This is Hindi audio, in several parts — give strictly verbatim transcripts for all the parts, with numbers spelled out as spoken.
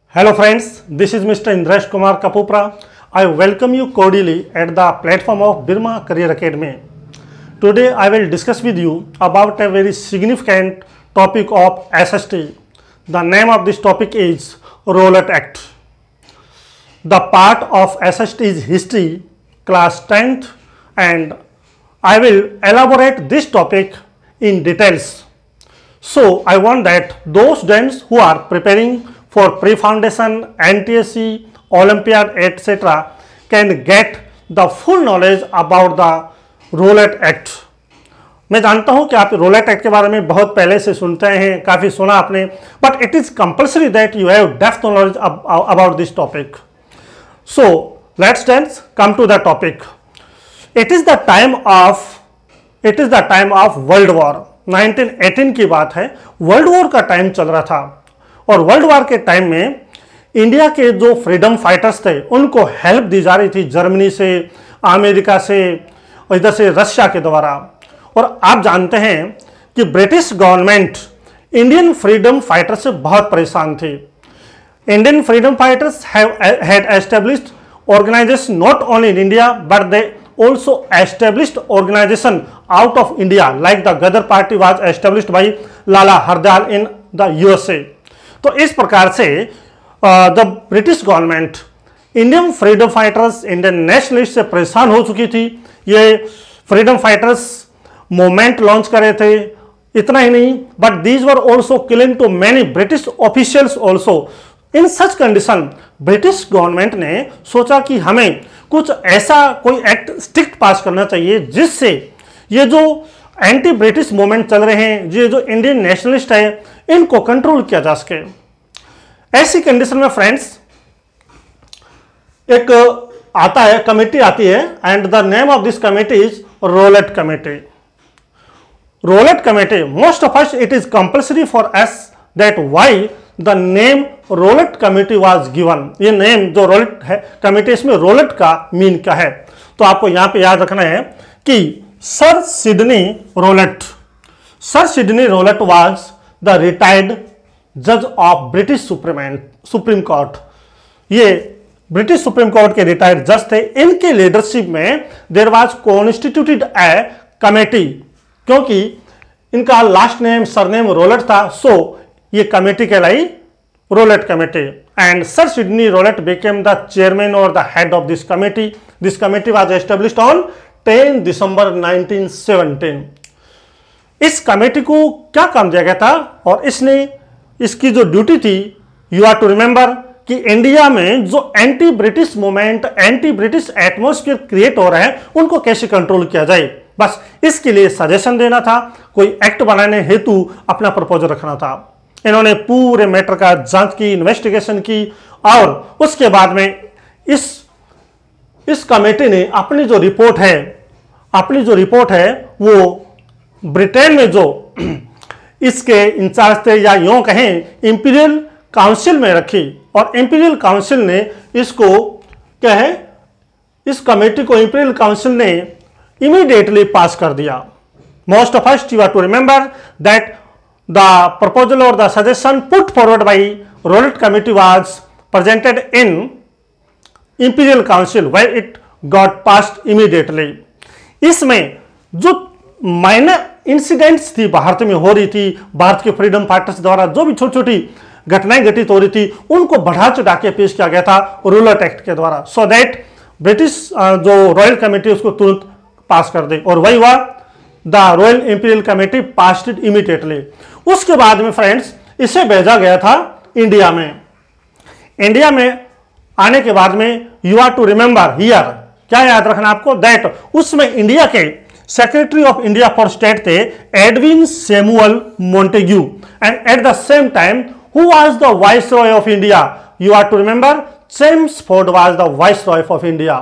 Hello friends, this is Mister Indresh Kumar Kapupra. I welcome you cordially at the platform of Birma Career Academy. Today I will discuss with you about a very significant topic of S S T. The name of this topic is Rowlatt Act. The part of S S T is history, class tenth, and I will elaborate this topic in details. So I want that those students who are preparing for pre-foundation, N T S C, Olympiad, et cetera can get the full knowledge about the Rowlatt Act. मैं जानता हूं कि आप रोलेट एक्ट के बारे में बहुत पहले से सुनते हैं, काफ़ी सुना आपने, but it is compulsory that you have depth knowledge about this topic. So let's students come to the topic. It is the time of it is the time of world war. Nineteen eighteen की बात है. वर्ल्ड वॉर का टाइम चल रहा था और वर्ल्ड वॉर के टाइम में इंडिया के जो फ्रीडम फाइटर्स थे उनको हेल्प दी जा रही थी जर्मनी से, अमेरिका से और इधर से रशिया के द्वारा. और आप जानते हैं कि British government Indian freedom fighters से बहुत परेशान थी. Indian freedom fighters had established organization not only in India but they also established organization out of India, like the Ghadar party was established by Lala Hardayal in the U S A. तो इस प्रकार से the British government Indian freedom fighters, Indian nationalist से परेशान हो चुकी थी. ये फ्रीडम फाइटर्स मूवमेंट लॉन्च करे थे. इतना ही नहीं, but these were also killing too many British officials also. In such condition British government ने सोचा कि हमें कुछ ऐसा कोई एक्ट स्ट्रिक्ट पास करना चाहिए जिससे ये जो एंटी ब्रिटिश मूवमेंट चल रहे हैं, ये जो इंडियन नेशनलिस्ट है, इनको कंट्रोल किया जा सके. ऐसी कंडीशन में फ्रेंड्स एक आता है, कमेटी आती है, and the name of this committee is Rowlatt committee. Rowlatt committee, most of us it is compulsory for us that why the name Rowlatt committee was given. ये नेम जो रोलेट है कमेटी, इसमें रोलेट का मीन क्या है, तो आपको यहां पे याद रखना है कि sir Sidney Rowlatt sir Sidney Rowlatt was the retired जज of British supreme supreme court. ये ब्रिटिश सुप्रीम कोर्ट के रिटायर्ड जज थे. इनके लीडरशिप में there was constituted a committee. क्योंकि इनका लास्ट नेम सरनेम रोलेट था, सो ये कमेटी कहलाई Rowlatt committee. And sir Sidney Rowlatt became the chairman और the head of this committee. This committee was established on ten December nineteen seventeen. इस कमेटी को क्या काम दिया गया था और इसने इसकी जो ड्यूटी थी, यू आर टू रिमेंबर कि इंडिया में जो anti British movement, anti British atmosphere create हो रहा है, उनको कैसे कंट्रोल किया जाए, बस इसके लिए सजेशन देना था, कोई एक्ट बनाने हेतु अपना प्रपोजल रखना था. इन्होंने पूरे मैटर का जांच की, इन्वेस्टिगेशन की, और उसके बाद में इस इस कमेटी ने अपनी जो रिपोर्ट है अपनी जो रिपोर्ट है वो ब्रिटेन में जो इसके इंचार्ज थे, या यूं कहें इंपीरियल काउंसिल में रखी. और इंपीरियल काउंसिल ने इसको क्या है, इस कमेटी को इंपीरियल काउंसिल ने इमीडिएटली पास कर दिया. Most of us you are to remember that the proposal or the suggestion put forward by Rowlatt Committee was presented in Imperial Council where it got passed immediately. इसमें जो माइनर इंसिडेंट्स थी भारत में हो रही थी, भारत के फ्रीडम फाइटर्स द्वारा जो भी छोटी छोटी घटनाएं घटित हो रही थी, उनको बढ़ा चढ़ा के पेश किया गया था रोलेट एक्ट के द्वारा, सो दैट ब्रिटिश जो रॉयल कमेटी उसको तुरंत पास कर दे. और वही हुआ, the royal imperial committee passed it immediately. उसके बाद में फ्रेंड्स इसे भेजा गया था इंडिया में. इंडिया में आने के बाद में you are to remember here, क्या याद रखना आपको, दैट उसमें इंडिया के secretary of India for state थे Edwin Samuel Montagu. And at the same time who was the viceroy of India, you are to remember Chelmsford was the viceroy of India.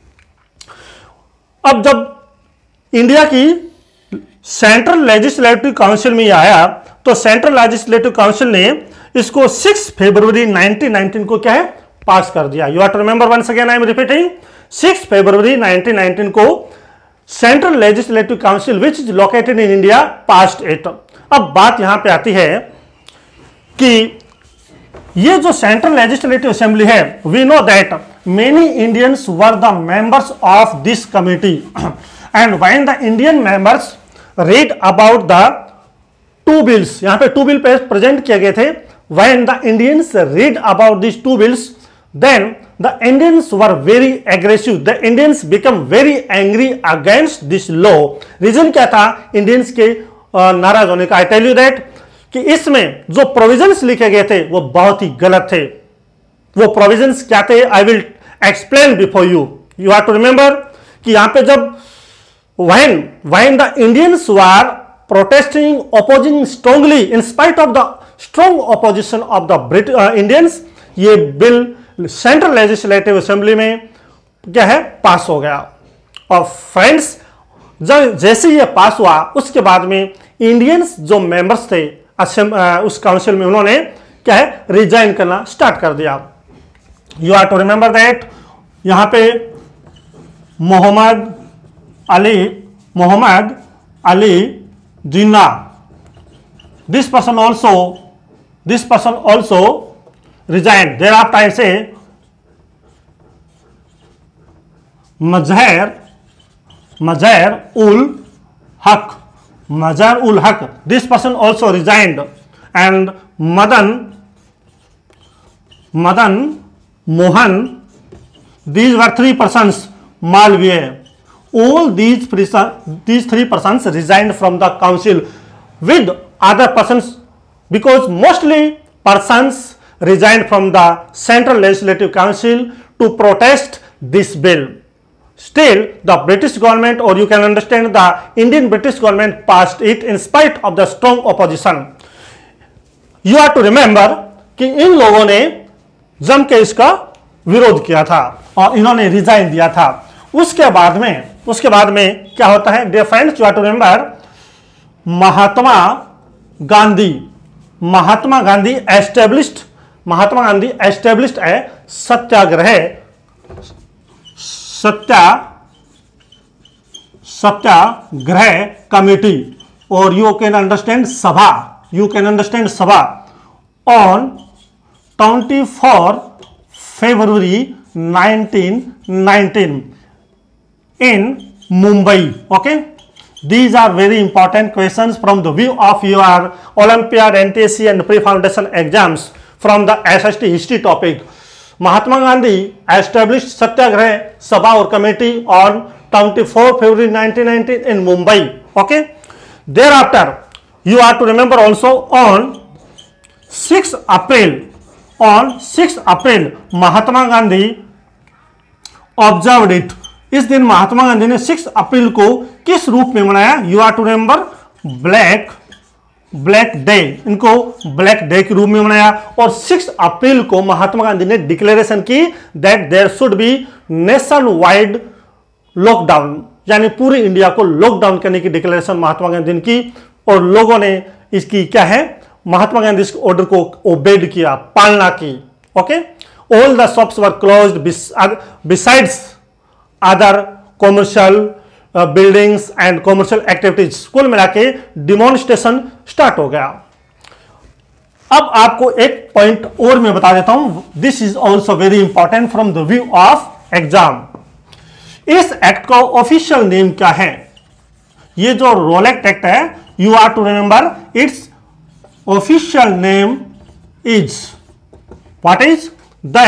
अब जब इंडिया की सेंट्रल लेजिस्लेटिव काउंसिल में आया तो सेंट्रल लेजिस्लेटिव काउंसिल ने इसको सिक्स फरवरी नाइनटीन नाइनटीन को क्या है, पास कर दिया. You are to remember once again I am repeating, six February nineteen nineteen को central legislative council which is located in India passed it. अब बात यहां पे आती है कि ये जो सेंट्रल लेजिस्लेटिव असेंबली है, we know that many Indians were the members of this committee and when the Indian members read about the two bills, यहां पे टू बिल प्रेजेंट किए गए थे, when the Indians read about this two bills then the Indians were very aggressive, the Indians become very angry against this law. Reason क्या था इंडियंस के नाराज होने का? आई टेल यू दैट कि इसमें जो प्रोविजंस लिखे गए थे वो बहुत ही गलत थे। वो प्रोविजंस क्या थे? I will explain before you. You have to remember कि यहां पे जब when when the Indians were protesting, opposing strongly in spite of the strong opposition of the Brit uh, Indians, ये बिल सेंट्रल लेजिस्लेटिव असेंबली में क्या है पास हो गया। और फ्रेंड्स जब जैसे ये पास हुआ उसके बाद में इंडियंस जो मेंबर्स थे उस काउंसिल में उन्होंने क्या है रिजाइन करना स्टार्ट कर दिया। You are to remember that यहां पे Mohammad Ali Mohammad Ali Jinnah, this person also this person also resigned. Thereafter I say Mazhar Mazhar ul Haq Mazhar ul Haq, this person also resigned, and Madan Madan Mohan, these were three persons. Malviya, all these these three persons resigned from the council with other persons, because mostly persons resigned from the Central Legislative Council to protest this bill. Still, the British government, or you can understand the Indian British government, passed it in spite of the strong opposition. You have to remember कि इन लोगों ने जम के इसका विरोध किया था और इन्होंने रिजाइन दिया था। उसके बाद में उसके बाद में क्या होता है? Dear friends, you have to remember Mahatma Gandhi Mahatma Gandhi established Mahatma Gandhi established है सत्याग्रह सत्या सत्याग्रह कमेटी, और you can understand Sabha you can understand Sabha on twenty four February nineteen nineteen in Mumbai. Okay, these are very important questions from the view of your Olympiad, N T S C and pre-foundation exams from the S S T history topic. Mahatma Gandhi established Satyagraha Sabha or committee on twenty-fourth February nineteen nineteen in Mumbai. Okay. Thereafter, you have to remember also on sixth April, on sixth April, Mahatma Gandhi observed it. इस दिन महात्मा गांधी ने सिक्स अप्रैल को किस रूप में मनाया? You are to remember black black day, इनको ब्लैक डे के रूप में मनाया। और सिक्स अप्रैल को महात्मा गांधी ने डिक्लेरेशन की that there should be nationwide lockdown, यानी पूरी इंडिया को लॉकडाउन करने की डिक्लेरेशन महात्मा गांधी ने की। और लोगों ने इसकी क्या है महात्मा गांधी इस ऑर्डर को ओबेड किया, पालना की। Okay, all the shops were closed besides other commercial buildings and commercial activities. कुल मिला के डिमॉन्स्ट्रेशन स्टार्ट हो गया। अब आपको एक पॉइंट और मैं बता देता हूं, this is also very important from the view of exam. इस एक्ट का ऑफिशियल नेम क्या है? ये जो रोलेट एक्ट है, you are to remember its official name is what is the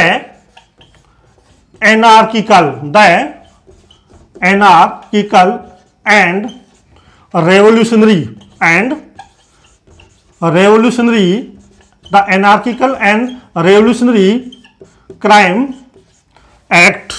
anarchical the anarchical and revolutionary and revolutionary the anarchical and revolutionary crime act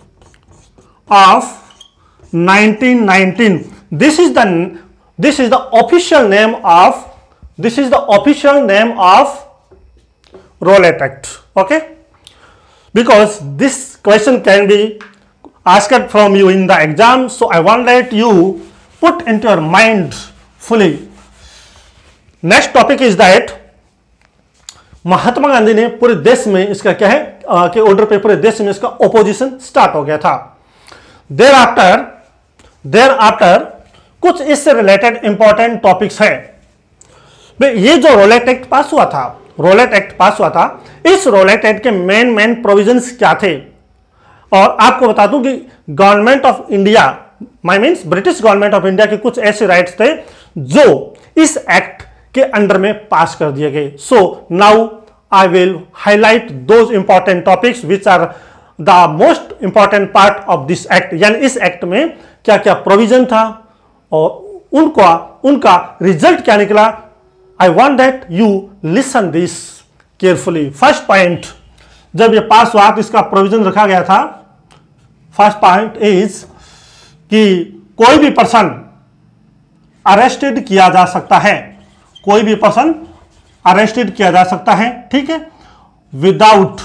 of nineteen nineteen. This is the this is the official name of this is the official name of Rowlatt Act. Okay, because this question can be asked from you in the exam, so I want that you put into your mind fully. Next topic is that Mahatma Gandhi ने पूरे देश में इसका क्या है के ऑर्डर पे पूरे देश में इसका ओपोजिशन स्टार्ट हो गया था। देर आफ्टर देर आफ्टर कुछ इससे रिलेटेड इंपॉर्टेंट टॉपिक्स है। ये जो रोलेट एक्ट पास हुआ था, रोलेट एक्ट पास हुआ था, इस रोलेट एक्ट के मेन मेन प्रोविजंस क्या थे। और आपको बता दूं कि government of India, my means British government of India के कुछ ऐसे राइट्स थे जो इस एक्ट के अंडर में पास कर दिए गए। So now I will highlight those important topics which are the most important part of this act, यानी इस एक्ट में क्या क्या प्रोविजन था और उनका उनका रिजल्ट क्या निकला। I want that you listen this carefully. First point, जब ये पास हुआ तो इसका प्रोविजन रखा गया था। फर्स्ट पॉइंट इज कि कोई भी पर्सन अरेस्टेड किया जा सकता है, कोई भी पर्सन अरेस्टेड किया जा सकता है, ठीक है, विदाउट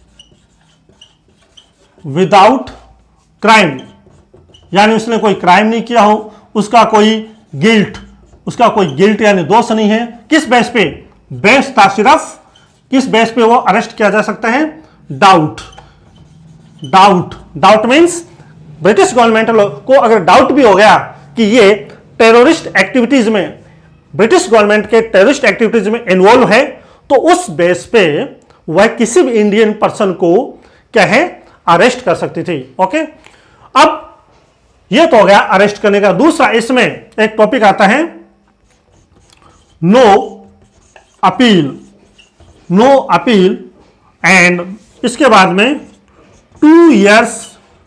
विदाउट क्राइम, यानी उसने कोई क्राइम नहीं किया हो, उसका कोई गिल्ट उसका कोई गिल्ट यानी दोष नहीं है। किस बेस पे? बेस था सिर्फ, किस बेस पे वो अरेस्ट किया जा सकता है? Doubt. Doubt doubt means British government को अगर डाउट भी हो गया कि ये टेररिस्ट एक्टिविटीज में, ब्रिटिश गवर्नमेंट के टेररिस्ट एक्टिविटीज में इन्वॉल्व है, तो उस बेस पे वह किसी भी इंडियन पर्सन को क्या है, अरेस्ट कर सकती थी। ओके, अब ये तो हो गया अरेस्ट करने का। दूसरा इसमें एक टॉपिक आता है no appeal, no appeal, and इसके बाद में two years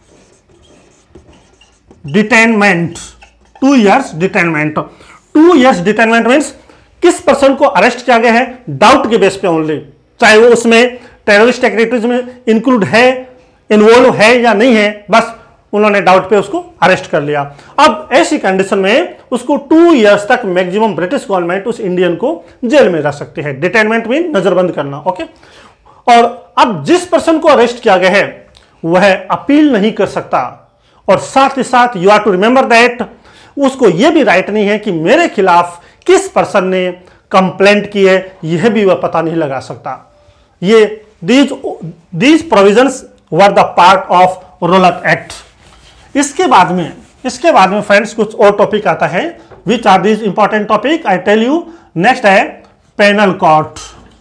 detainment, two years detainment. Two years detainment means किस पर्सन को अरेस्ट किया गया है डाउट के बेस पे ओनली, चाहे वो उसमें टेररिस्ट एक्टिविटीज में इंक्लूड है, इन्वॉल्व है या नहीं है, बस उन्होंने डाउट पे उसको अरेस्ट कर लिया। अब ऐसी कंडीशन में उसको टू इयर्स तक मैक्सिमम ब्रिटिश गवर्नमेंट उस इंडियन को जेल में रख सकती है। डिटेनमेंट मीन नजरबंद करना। ओके, और अब जिस पर्सन को अरेस्ट किया गया है वह अपील नहीं कर सकता, और साथ ही साथ you are to remember that उसको यह भी राइट नहीं है कि मेरे खिलाफ किस पर्सन ने कंप्लेंट की है, यह भी वह पता नहीं लगा सकता। ये these these provisions were the part of Rowlatt act. इसके बाद में इसके बाद में फ्रेंड्स कुछ और टॉपिक आता है। Which are these important topic I tell you. Next है penal court.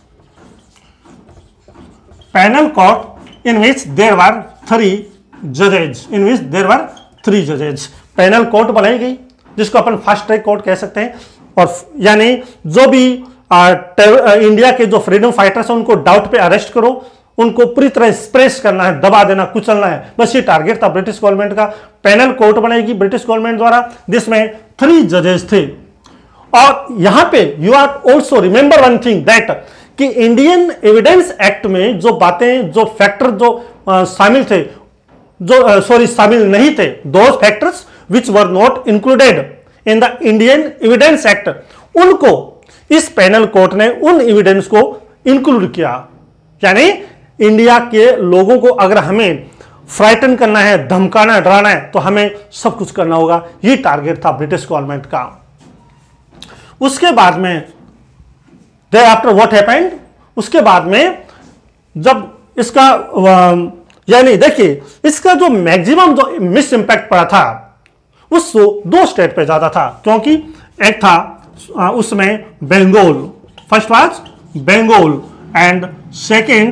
Penal court in which there were three जजेज, in which there were three जजेज। पेनल कोर्ट बनाई गई जिसको अपन फास्ट ट्रैक कोर्ट कह सकते हैं, और यानी जो भी आ, इंडिया के जो फ्रीडम फाइटर्स हैं उनको डाउट पे अरेस्ट करो, उनको पूरी तरह स्प्रेस करना है, दबा देना, कुचलना है, बस ये टारगेट था ब्रिटिश गवर्नमेंट का। पेनल कोर्ट बनाएगी ब्रिटिश गवर्नमेंट द्वारा, जिसमें थ्री जजेस थे। और यहां पे you are also remember one thing that कि इंडियन एविडेंस एक्ट में जो बातें, जो फैक्टर जो आ, शामिल थे, जो सॉरी शामिल नहीं थे, those factors which were not included in the Indian evidence act, उनको इस पेनल कोर्ट ने उन एविडेंस को इंक्लूड किया। यानी इंडिया के लोगों को अगर हमें फ्राइटन करना है, धमकाना, डराना है, तो हमें सब कुछ करना होगा। ये टारगेट था ब्रिटिश गवर्नमेंट का। उसके बाद में देयर आफ्टर व्हाट हैपेंड, उसके बाद में जब इसका यानी देखिए इसका जो मैक्सिमम जो मिस इंपैक्ट पड़ा था उस दो स्टेट पे ज्यादा था, क्योंकि एक था उसमें Bengal, first was Bengal and second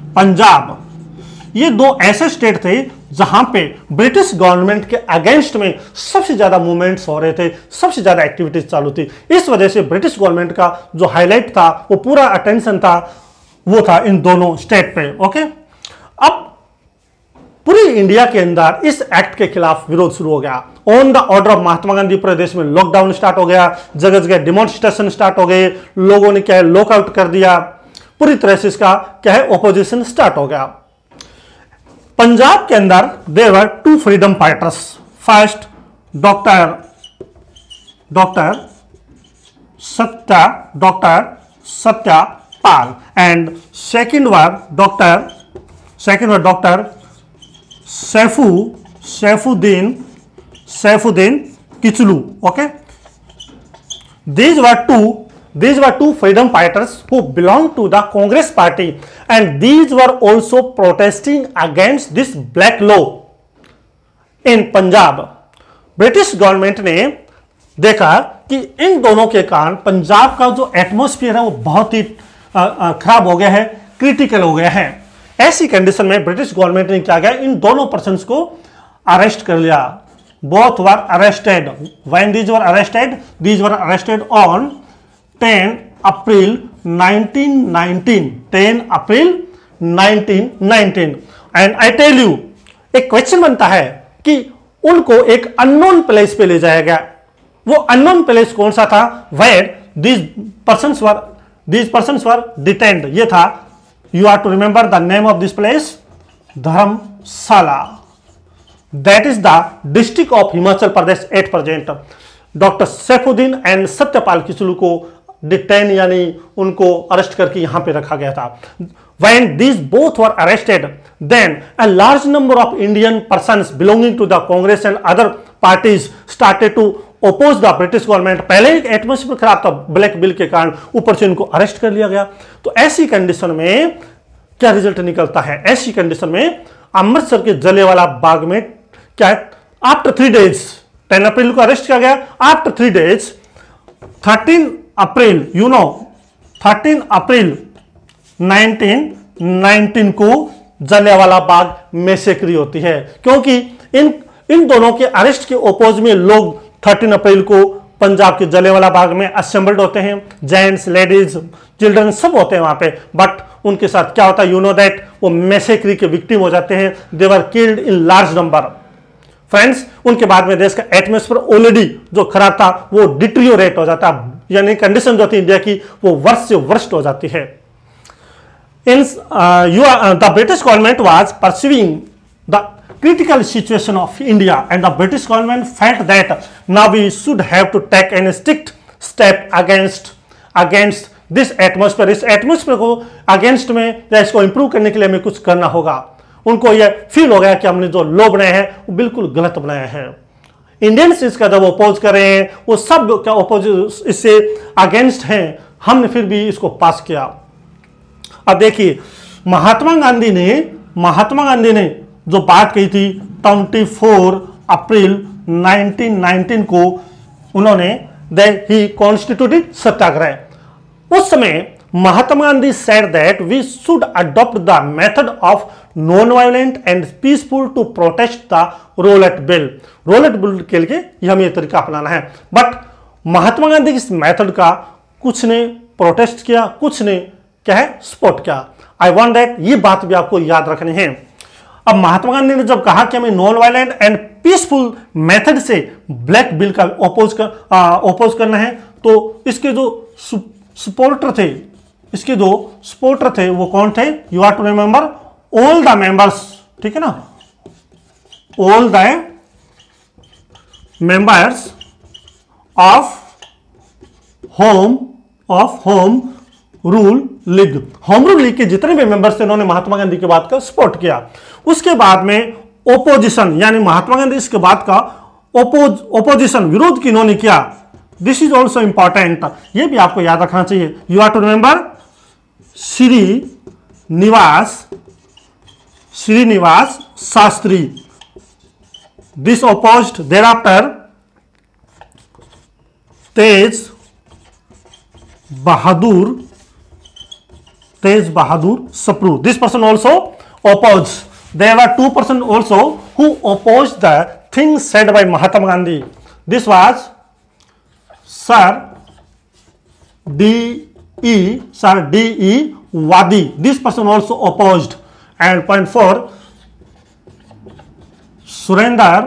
Punjab. ये दो ऐसे स्टेट थे जहां पे ब्रिटिश गवर्नमेंट के अगेंस्ट में सबसे ज्यादा मूवमेंट्स हो रहे थे, सबसे ज्यादा एक्टिविटीज चालू थी। इस वजह से ब्रिटिश गवर्नमेंट का जो हाईलाइट था, वो पूरा अटेंशन था, वो था इन दोनों स्टेट पे। ओके, अब पूरी इंडिया के अंदर इस एक्ट के खिलाफ विरोध शुरू हो गया। On the order of Mahatma Gandhi पूरे देश में लॉकडाउन स्टार्ट हो गया, जगह जगह डिमॉन्स्ट्रेशन स्टार्ट हो गए, लोगों ने क्या है लॉकआउट कर दिया, पूरी तरह से इसका क्या है ओपोजिशन स्टार्ट हो गया। पंजाब के अंदर there were two freedom fighters, first doctor doctor Satya doctor Satyapal and second were doctor second were doctor Saifu Saifuddin Saifuddin Kitchlew. Okay, these were two these were two freedom fighters who belonged to the Congress party, and these were also protesting against this black law in Punjab. British government ने देखा कि इन दोनों के कारण पंजाब का जो एटमॉस्फेयर है वो बहुत ही खराब हो गया है, क्रिटिकल हो गया है। ऐसी कंडीशन में ब्रिटिश गवर्नमेंट ने क्या किया, इन दोनों पर्सन्स को अरेस्ट कर लिया। Both were arrested. When these were arrested, these were arrested on ten April nineteen nineteen, ten April nineteen nineteen. And I tell you, एक क्वेश्चन बनता है कि उनको एक अननोन प्लेस पे ले जाया गया। वो अननोन प्लेस कौन सा था? Where these persons were these persons were detained. ये था, you are to remember the name of this place, Dharamshala. That is the district of Himachal Pradesh at present. Doctor Saifuddin and Satyapal Kitchlew को डिटेन यानी उनको अरेस्ट करके यहां पे रखा गया था। When these both were arrested, then a large number of Indian persons belonging to the Congress and other parties started to oppose the British government। पहले एक एटमोस्फेयर खराब था ब्लैक बिल के कारण, ऊपर से इनको अरेस्ट कर लिया गया। तो ऐसी कंडीशन में क्या रिजल्ट निकलता है? ऐसी कंडीशन में अमृतसर के जलियांवाला बाग में क्या है, after three days, ten April को अरेस्ट किया गया। After three days, thirteen April, you know thirteen April nineteen nineteen को जलियांवाला बाग मैसेक्री होती है, क्योंकि इन इन दोनों के अरेस्ट के ओपोज में लोग थर्टीन अप्रैल को पंजाब के जलियांवाला बाग में असेंबल्ड होते हैं। जेंट्स, लेडीज, चिल्ड्रन सब होते हैं वहां पे। बट उनके साथ क्या होता है, यू नो दैट, वो मैसेक्री के विक्टिम हो जाते हैं। They were killed in large number. Friends, उनके बाद में देश का एटमोस्फेयर ऑलरेडी जो खराब था वो डिट्रियोरेट हो जाता है, यानी कंडीशन जो थी इंडिया की वो वर्ष से वर्स्ट हो जाती है। In uh, you are, uh, the British government was pursuing the critical situation of India, and the British government felt that now we should have to take any strict step against against this atmosphere। इस एटमोस्फेयर को अगेंस्ट में या इसको इंप्रूव करने के लिए हमें कुछ करना होगा। उनको यह फील हो गया कि हमने जो लॉ बनाया है वो बिल्कुल गलत बनाया है। इंडियंस इसका जब अपोज कर रहे हैं, वो सब क्या अपोज इससे अगेंस्ट हैं, हमने फिर भी इसको पास किया। अब देखिए, महात्मा गांधी ने महात्मा गांधी ने जो बात कही थी चौबीस अप्रैल नाइनटीन नाइनटीन को, उन्होंने दे ही कॉन्स्टिट्यूटेड सत्याग्रह। उस समय Mahatma Gandhi said that we should adopt the method of non violent and peaceful to protest the Rowlatt bill. Rowlatt bill के लिए हमें यह तरीका अपनाना है। बट महात्मा गांधी इस मेथड का कुछ ने प्रोटेस्ट किया, कुछ ने क्या है, सपोर्ट किया। आई वांट दैट, ये बात भी आपको याद रखनी है। अब महात्मा गांधी ने जब कहा कि हमें non violent and peaceful method से ब्लैक बिल का ओपोज कर ओपोज करना है, तो इसके जो सपोर्टर थे इसके जो सपोर्टर थे वो कौन थे? You are to remember all the members, ठीक है ना, all the members of home of home rule league. Home rule league के जितने भी मेंबर्स थे उन्होंने महात्मा गांधी की बात का सपोर्ट किया। उसके बाद में ओपोजिशन, यानी महात्मा गांधी इसके बाद का ओपोज ओपोजिशन विरोध किन्होंने किया? दिस इज ऑल्सो इंपॉर्टेंट, ये भी आपको याद रखना चाहिए। You are to remember Shri Nivas Srinivas Shastri. This opposed there after Tej Bahadur Tej Bahadur Sapru. This person also opposed. There were two persons also who opposed the things said by Mahatma Gandhi. This was Sir D E Sir D E Wadi. This person also opposed. And point four, Surendra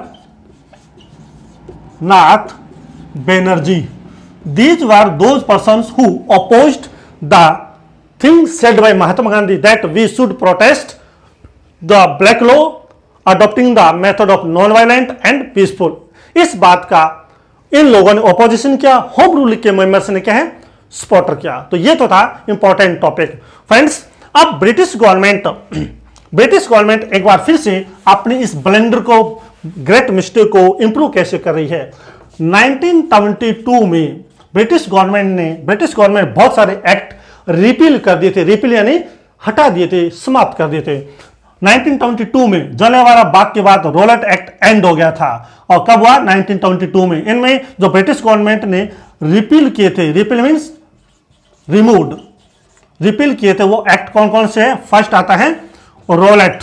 Nath Banerjee. These were those persons who opposed the things said by Mahatma Gandhi that we should protest the black law, adopting the method of non-violent and peaceful। इस बात का इन लोगों ने ऑपोजिशन किया, होम रूल के मेंबर्स ने क्या है, सपोर्टर किया। तो ये तो था इंपॉर्टेंट टॉपिक। फ्रेंड्स, अब ब्रिटिश गवर्नमेंट ब्रिटिश गवर्नमेंट एक बार फिर से अपनी इस ब्लेंडर को, ग्रेट मिस्टेक को इंप्रूव कैसे कर रही है। नाइनटीन सेवेंटी टू में ब्रिटिश गवर्नमेंट ने ब्रिटिश गवर्नमेंट बहुत सारे एक्ट रिपील कर दिए थे। रिपील यानी हटा दिए थे, समाप्त कर दिए थे। नाइनटीन सेवेंटी टू में जलियांवाला बाग के बाद रोलेट एक्ट एंड हो गया था। और कब हुआ? नाइनटीन सेवेंटी टू में। इनमें जो ब्रिटिश गवर्नमेंट ने रिपील किए थे, रिपील मींस रिमूव्ड, रिपील किए थे वो एक्ट कौन कौन से है? फर्स्ट आता है Rowlatt,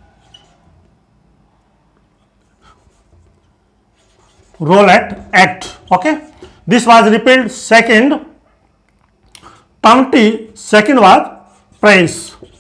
Rowlatt act, okay, this was repealed. Second twenty second was press,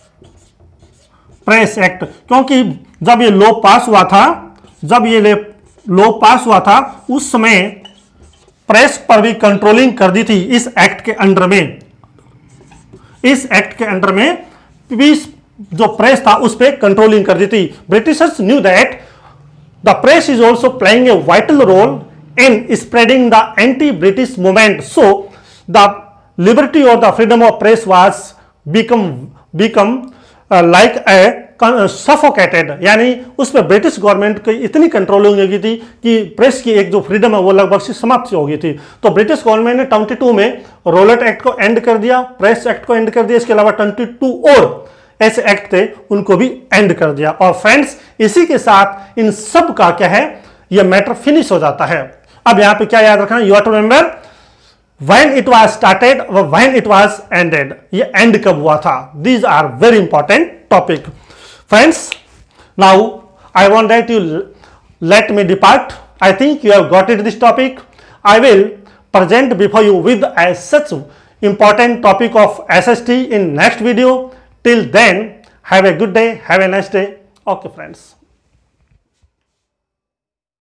press act, क्योंकि जब ये लॉ पास हुआ था, जब ये लॉ पास हुआ था उस समय प्रेस पर भी कंट्रोलिंग कर दी थी इस एक्ट के अंडर में. इस एक्ट के अंडर में भी जो प्रेस था उस पर कंट्रोलिंग कर दी थी. Britishers knew that the press is also playing a vital role in spreading the anti British movement, so the liberty और the freedom of press was become become like a suffocated, यानी उस पर ब्रिटिश गवर्नमेंट की इतनी कंट्रोलिंग हो गई थी कि प्रेस की एक जो फ्रीडम है वो लगभग से समाप्त हो गई थी. तो ब्रिटिश गवर्नमेंट ने ट्वेंटी टू में रोलेट एक्ट को एंड कर दिया, प्रेस एक्ट को एंड कर दिया, इसके अलावा ट्वेंटी टू और ऐसे एक्ट थे उनको भी एंड कर दिया. और फ्रेंड्स इसी के साथ इन सब का क्या है, ये मैटर फिनिश हो जाता है. अब यहां पे क्या याद रखना, you have to remember when it was started or when it was ended, ये end कब हुआ था. These are very important topic. Friends, now I want that you let me depart. I think you have got it this topic. I will present before you with as such important topic of S S T in next video. Till then, have a good day, have a nice day. Okay friends.